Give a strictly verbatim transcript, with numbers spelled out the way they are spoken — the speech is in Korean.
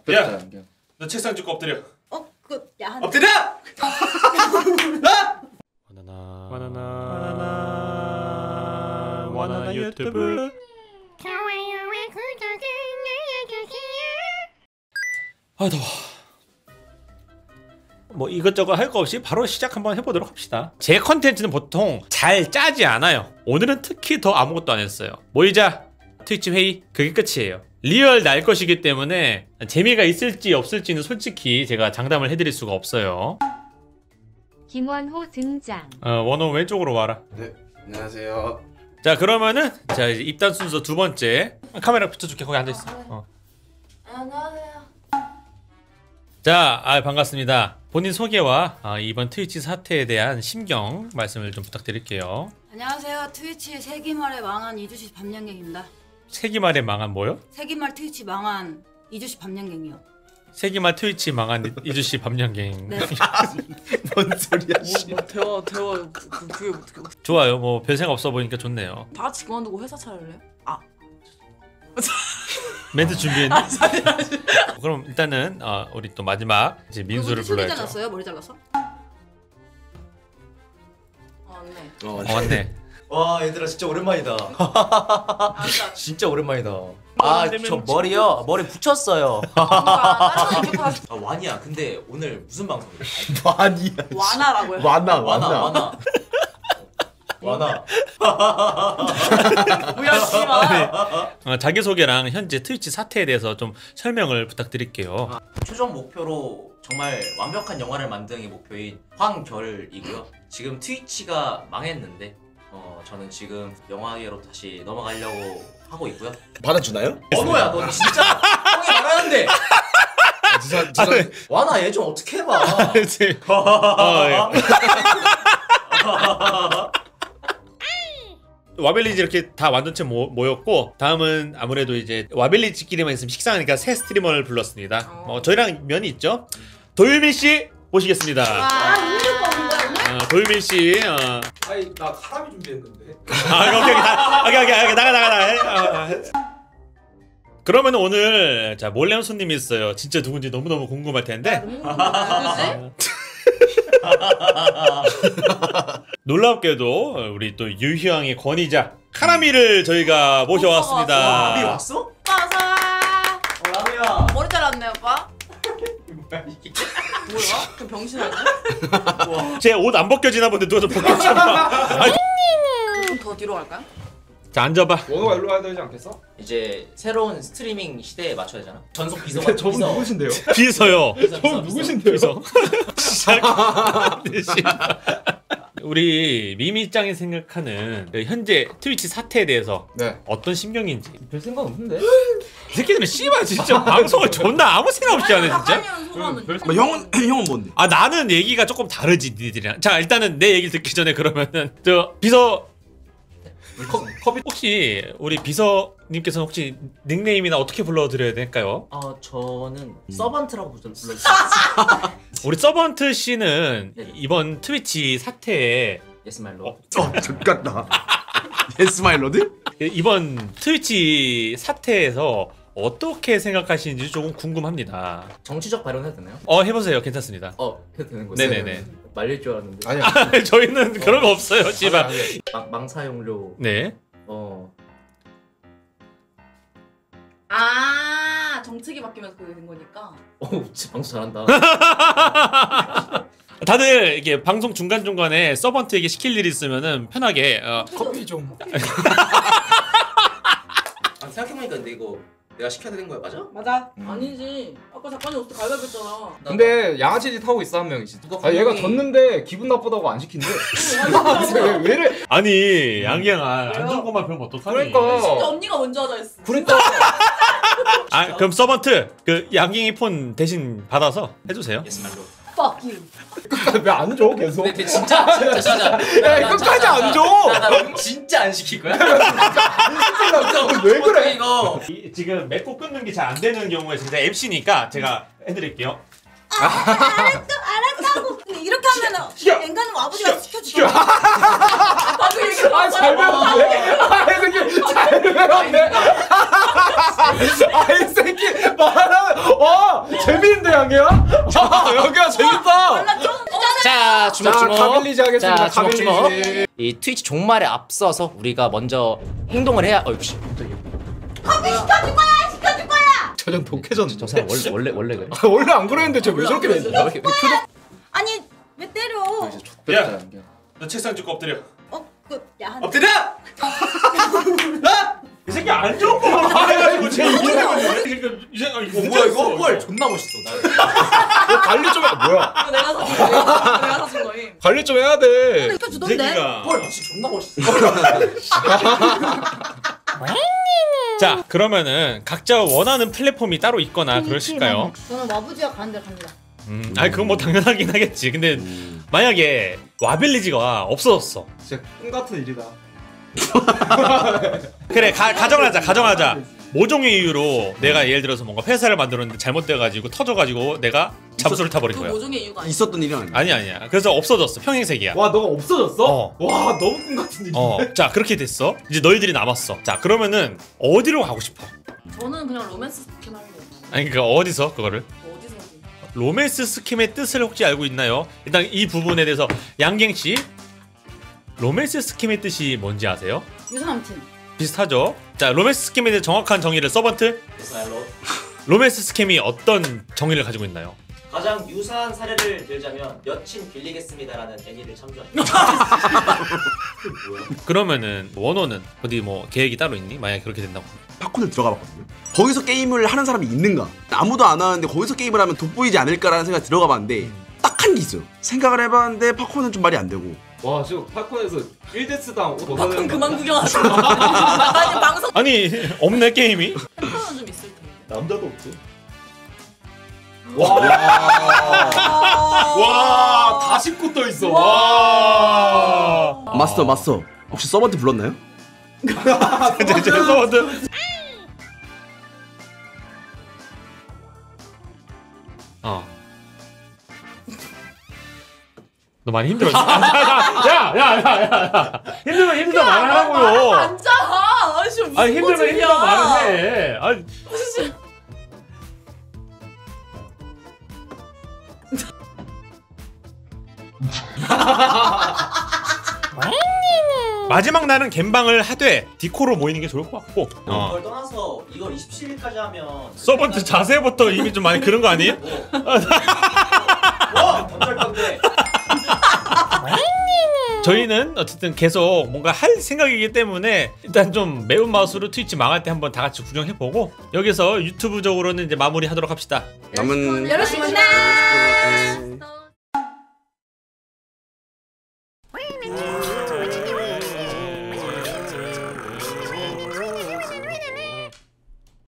야, 너 책상 짚고 엎드려. 어, 그 야한. 엎드려! 바나나 바나나 바나나 바나나 유튜브. 좋아요와 구독을 눌러주세요. 아 더워. 뭐 이것저것 할 거 없이 바로 시작 한번 해보도록 합시다. 제 컨텐츠는 보통 잘 짜지 않아요. 오늘은 특히 더 아무것도 안 했어요. 모이자 트위치 회의, 그게 끝이에요. 리얼 날 것이기 때문에 재미가 있을지 없을지는 솔직히 제가 장담을 해드릴 수가 없어요. 김원호 등장. 어, 원호 왼쪽으로 와라. 네, 안녕하세요. 자 그러면은 자 이제 입단 순서 두 번째. 카메라 붙여줄게. 거기 앉아있어. 어. 안녕하세요. 자, 아, 반갑습니다. 본인 소개와 아, 이번 트위치 사태에 대한 심경 말씀을 좀 부탁드릴게요. 안녕하세요. 트위치 세기말에 망한 이주시 밤양갱입니다. 세기말에 망한 뭐요? 세기말 트위치 망한 이주시 밤양갱이요. 세기말 트위치 망한 이주씨 밤양갱. 네. 뭔 소리야? 씨. 뭐, 뭐 대화 대화 그, 그게 어떻게 좋아요. 뭐 별 생각 없어 보니까 좋네요. 다 같이 그만두고 회사 차릴래요? 아 멘트 준비했네. 그럼 일단은 어, 우리 또 마지막 이제 민수를 소리 불러야죠. 잘랐어요? 머리 잘랐어? 아, 네. 어, 어, 맞네. 와, 얘들아 진짜 오랜만이다. 아, 진짜. 진짜 오랜만이다. 아, 저 머리요? 머리 붙였어요. 뭔가 다른 얘기 봐. 아, 완이야. 근데 오늘 무슨 방송이야? 아니야. 완화라고요. 완나, 완아, 완나. 완아. 완아. 뭐야, 씨발. 어, 자기소개랑 현재 트위치 사태에 대해서 좀 설명을 부탁드릴게요. 최종 목표로 정말 완벽한 영화를 만드는 게 목표인 황결이고요. 지금 트위치가 망했는데 어, 저는 지금 영화계로 다시 넘어가려고 하고 있고요. 받아주나요? 원호야, 너 진짜 형이 말하는데 아, 진짜, 진짜. 완아 얘 좀 어떻게 해봐. 어, 예. 와벨리지 이렇게 다 완전체 모, 모였고 다음은 아무래도 이제 와벨리지끼리만 있으면 식상하니까 새 스트리머를 불렀습니다. 어. 어, 저희랑 면이 있죠. 도유민씨 모시겠습니다. 아, 음료가 온 거야 오늘? 어, 도유민씨. 어. 아니, 나 카라미 준비했는데. 아, 오케이, 오케이, 다, 오케이, 오케이, 오케이, 나가, 나가, 나가. 어, 어. 그러면 오늘 자 몰래 온 손님이 있어요. 진짜 누군지 너무 너무 궁금할 텐데. 누구지? 놀랍게도 우리 또 유희왕의 권위자 카라미를 저희가 모셔왔습니다. 우리 왔어? 빠사. 라미야. 머리 잘랐네, 오빠. 뭐야 이게? 뭐야? 그 병신 아니야? 제 옷 안 벗겨지나 본데 누가 좀 벗겨지나. 좀 더 뒤로 갈까요? 자 앉아봐. 원호가 일로 와야 되지 않겠어? 이제 새로운 스트리밍 시대에 맞춰야 되잖아. 전속 비서. 근데 저분 비서. 누구신데요? 비서요. 비서, 비서, 저분 비서. 누구신데요? 비서. 우리 미미짱이 생각하는 그 현재 트위치 사태에 대해서 네. 어떤 심경인지. 별 생각 없는데? 이 새끼들은 씨발 진짜 방송을 존나 아무 생각 없이 하네 진짜. 박한현 소감은 뭐 형은 형은 뭔데? 아 나는 얘기가 조금 다르지 니들이랑. 자 일단은 내 얘기를 듣기 전에 그러면은 저 비서 커피 혹시 우리 비서님께서는 혹시 닉네임이나 어떻게 불러드려야 될까요? 어 저는 서번트라고 불러주세요. 우리 서번트 씨는 네. 이번 트위치 사태에 예스 말로. 어, 좋겠다. 예스마일러드? 이번 트위치 사태에서 어떻게 생각하시는지 조금 궁금합니다. 정치적 발언 해도 되나요? 어 해보세요. 괜찮습니다. 어 해도 되는 거죠? 네네네. 말릴 줄 알았는데. 아니야. 저희는 그런 거 없어요. 씨발. 아니, 아니. 망, 망사용료. 네. 어. 아, 정책이 바뀌면서 그게 된 거니까. 오, 진짜 방송 잘한다. 다들 이게 방송 중간 중간에 서번트에게 시킬 일이 있으면은 편하게. 어, 커피 좀. 아, 생각해보니까 근데 이거 내가 시켜야 되는 거야, 맞아? 맞아. 음. 아니지. 아까 작가님 옷도 갈갈했잖아. 근데 양아치 짓 하고 있어 한 명이지. 누가 아 얘가 분명히- 졌는데 기분 나쁘다고 안 시킨대. 왜, 왜를? 아니 양갱아 안 왜요? 좋은 것만 배우면 어떡하니? 그러니까. 진짜 언니가 먼저 하자 했어. 그러니까 아 그럼 서번트 그 양갱이 폰 대신 받아서 해주세요. 예스 말로. Fuck you. 왜 안 줘 계속? 근데 진짜 진짜 진짜. 야, 끝까지 안 줘. 나 진짜 안 시킬 거야? 왜 그래? 이거. 이, 지금 맺고 끊는 게 잘 안 되는 경우에 진짜 엠씨니까 제가 해드릴게요. 알았다고. 근데 이렇게 하면은 앵간님 아버지가 시켜주죠. 나도 이렇게 아잘 배웠네. 아이 새끼 잘 배웠네. 아이 새끼 말하면 어 안개야? 아, 여기가 재밌다. 자 주먹 자, 주먹. 가빌리지 하겠습니다. 자 주먹 주먹. 가빌리지. 이 트위치 종말에 앞서서 우리가 먼저 행동을 해야. 어이씨. 저전 독해졌는데. 저 사람 원래 원래 원래 그래. 아, 원래 안 그랬는데 저 왜 저렇게 됐냐? 이렇게 표정. 아니 왜 때려? 야, 너 책상 짚고 엎드려. 어, 그 야한. 엎드려! 이 새끼 안 좋은 거 봐가지고 제 이기는 이 새끼 이거 뭐야 이거? 헐 존나 멋있어. 너 관리 좀 해. 뭐야? 이거 내가 사준 거임. 내가 사준 거임. 관리 좀 해야 돼. 이렇게 주던데. 새끼가. 헐 진짜 존나 멋있어. 자, 그러면은 각자 원하는 플랫폼이 따로 있거나 그러실까요? 저는 와부지와 가는 데 갑니다. 음, 아니 그건 뭐 당연하긴 하겠지. 근데 만약에 와빌리지가 없어졌어. 진짜 꿈 같은 일이다. 그래, 가, 가정하자, 가정하자. 모종의 이유로 내가 예를 들어서 뭔가 회사를 만들었는데 잘못돼가지고 터져가지고 내가 잠수를 타버린 그 거야. 모종의 이유가 아니야. 있었던 일이 아니야. 아니 아니야. 그래서 없어졌어. 평행세계야. 와 너가 없어졌어? 어. 와 너무 꿈 같은 일인데. 어, 자 그렇게 됐어. 이제 너희들이 남았어. 자 그러면은 어디로 가고 싶어? 저는 그냥 로맨스 스킨 할래요. 아니 그니까 어디서 그거를? 어디서 하지? 로맨스 스킴의 뜻을 혹시 알고 있나요? 일단 이 부분에 대해서 양갱 씨, 로맨스 스킴의 뜻이 뭔지 아세요? 유사남친. 비슷하죠? 자, 로맨스 스킴에 대해 정확한 정의를 서번트. 스마일로. 로맨스 스킴이 어떤 정의를 가지고 있나요? 가장 유사한 사례를 들자면 여친 빌리겠습니다라는 애니를 참조한. 그러면은 원호는 어디 뭐 계획이 따로 있니? 만약에 그렇게 된다고. 팝콘을 들어가 봤거든요. 거기서 게임을 하는 사람이 있는가? 아무도 안 하는데 거기서 게임을 하면 돋보이지 않을까라는 생각이 들어가 봤는데 딱 한 게 있어요. 생각을 해봤는데 팝콘은 좀 말이 안 되고. 와 지금 팝콘에서 일 데스당 옷 팝콘 그만 구경하지 마. 나 지금 방송 아니 없네 게임이? 팬텀은 좀 있을 텐데. 남자도 없지. 와, 다 씹고 떠 있어. 와. 마스터 마스터 혹시 서번트 불렀나요? 이제 서번트. 어. 너 많이 힘들었어. 야, 야, 야, 야, 야. 힘들면 힘들다 말하라고요. 앉아. 아씨 무슨 아니 힘들면 꼬집이야. 힘들다 말을 해. 아니 진짜. 마지막 날은 갬방을 하되 디코로 모이는 게 좋을 것 같고. 어. 그걸 떠나서 이월 이십칠일까지 하면 서번트 자세부터 이미 좀 많이 그런 거 아니에요? 와 어쩔 건데. 저희는 어쨌든 계속 뭔가 할 생각이기 때문에 일단 좀 매운맛으로 트위치 망할 때 한번 다 같이 구경해보고 여기서 유튜브적으로는 이제 마무리하도록 합시다. 남은 열심히 끝내. 네.